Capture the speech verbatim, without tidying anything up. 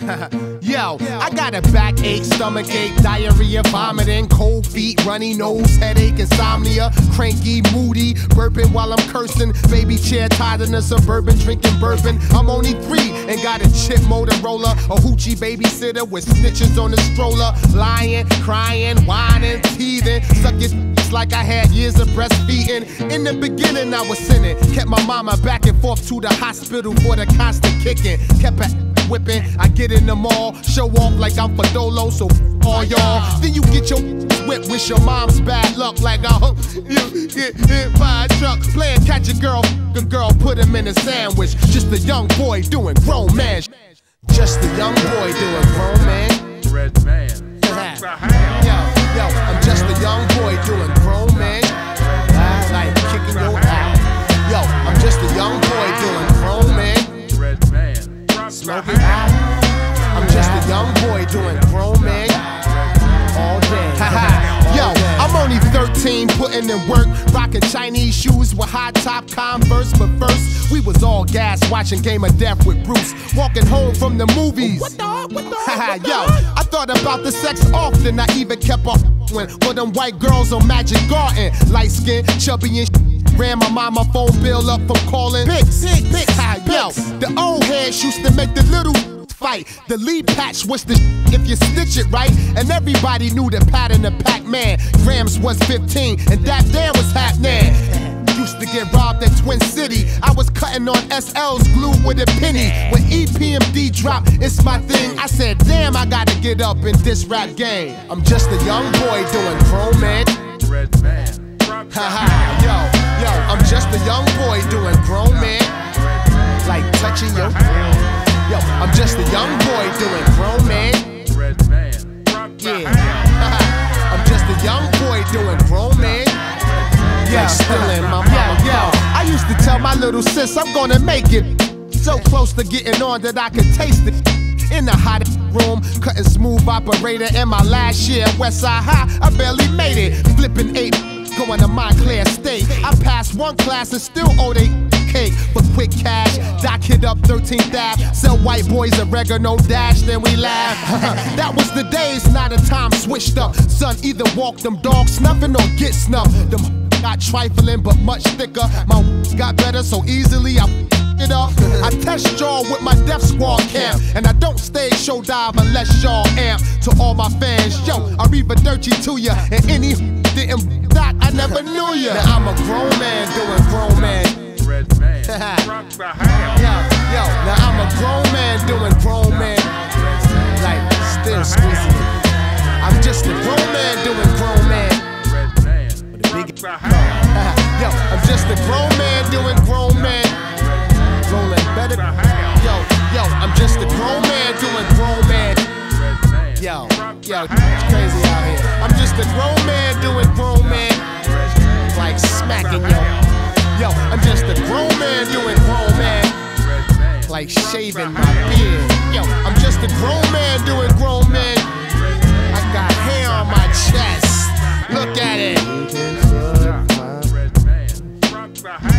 Yo, I got a backache, stomachache, diarrhea, vomiting, cold feet, runny nose, headache, insomnia, cranky, moody, burping while I'm cursing, baby chair tied in a Suburban, drinking bourbon. I'm only three and got a chip Motorola, a hoochie babysitter with snitches on the stroller, lying, crying, whining, teething, sucking like I had years of breastfeeding. In the beginning I was sinning, kept my mama back and forth to the hospital for the constant kicking, kept her whipping. I get in the mall, show off like I'm Fadolo, so f all y'all. Then you get your whip, wish your mom's bad luck, like I hope you get hit by a truck. Playing catch a girl, f a girl, put him in a sandwich. Just a young boy doing grown man. Just a young boy doing grown man. Red man. Yo, yo, I'm just a young boy doing grown man. Like kicking your ass. Yo, I'm just a young boy doing grown man. Red man. Smoking. I'm just a young boy doing grown man all day. Yo, I'm only thirteen, putting in work, rocking Chinese shoes with high top Converse. But first, we was all gas watching Game of Death with Bruce, walking home from the movies. What the? What the? Yo, I thought about the sex often. I even kept off when for them white girls on Magic Garden, light skin, chubby and sh ran my mama phone bill up from calling. Pics, pics, pics. Yo, the old heads used to make the little fight. The lead patch was the sh if you stitch it right. And everybody knew the pattern of Pac-Man. Grams was fifteen and that damn was happening. Used to get robbed at Twin City. I was cutting on S L's glued with a penny. When E P M D dropped, it's my thing. I said, damn, I gotta get up in this rap game. I'm just a young boy doing grown man. Red man. Haha, yo, yo, I'm just a young boy doing grown man. Like touching your. Yo, I'm just a young boy doing grown man. Red man. Yeah, I'm just a young boy doing grown man. Yeah, like stealing my mama. Yo, yo, I used to tell my little sis I'm gonna make it. So close to getting on that I could taste it. In the hot room, cutting smooth operator. In my last year at Westside High, I barely made it. Flipping eight, going to Montclair State. I passed one class and still owe they cake for quick cash. Doc hit up thirteenth Ave, sell white boys oregano dash, then we laugh. That was the days, now the time switched up. Son, either walk them dogs snuffing or get snuffed. Them got trifling but much thicker. My got better so easily I it up. I test y'all with my Death Squad camp, and I don't stage show dive unless y'all amp. To all my fans, yo, arrivederci to ya. And any didn't that I never knew ya. Now I'm a grown man doing grown man. Red man. Yo, yo, now I'm a grown man doing grown man. Like still squeezing it. I'm just a grown man doing grown man. Red man. Yo, I'm just a grown man doing grown man. Rolling better. Yo, yo, I'm just a grown man doing grown man. Yo, yo, it's crazy out here. I'm just a grown man doing grown man. Like smacking yo. Yo, I'm just a grown man doing grown man. Like shaving my beard. Yo, I'm just a grown man doing grown man. I got hair on my chest. Look at it.